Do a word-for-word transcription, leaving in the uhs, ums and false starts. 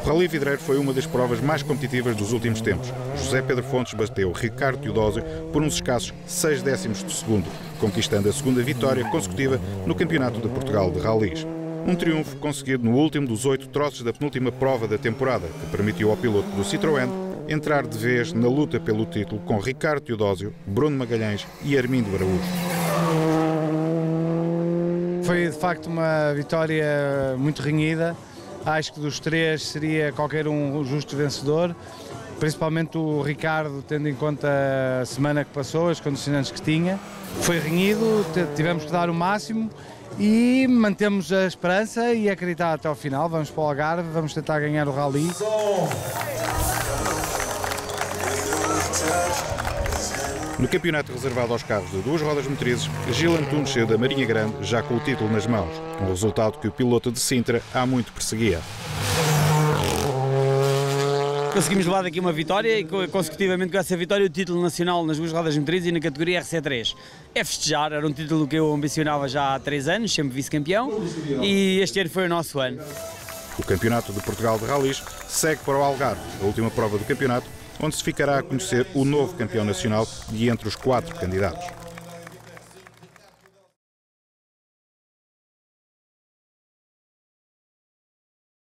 Rally Vidreiro foi uma das provas mais competitivas dos últimos tempos. José Pedro Fontes bateu Ricardo Teodósio por uns escassos seis décimos de segundo, conquistando a segunda vitória consecutiva no Campeonato de Portugal de Rallys. Um triunfo conseguido no último dos oito troços da penúltima prova da temporada, que permitiu ao piloto do Citroën entrar de vez na luta pelo título com Ricardo Teodósio, Bruno Magalhães e Armindo Araújo. Foi de facto uma vitória muito renhida. Acho que dos três seria qualquer um justo vencedor, principalmente o Ricardo, tendo em conta a semana que passou, as condicionantes que tinha. Foi renhido, tivemos que dar o máximo e mantemos a esperança e acreditar até ao final. Vamos para o Algarve, vamos tentar ganhar o Rally. No campeonato reservado aos carros de duas rodas motrizes, Gil Antunes saiu da Marinha Grande já com o título nas mãos, um resultado que o piloto de Sintra há muito perseguia. Conseguimos levar daqui uma vitória e consecutivamente com essa vitória o título nacional nas duas rodas motrizes e na categoria R C três. É festejar, era um título que eu ambicionava já há três anos, sempre vice-campeão, e este ano foi o nosso ano. O Campeonato de Portugal de Rallys segue para o Algarve, a última prova do campeonato, onde se ficará a conhecer o novo campeão nacional e entre os quatro candidatos.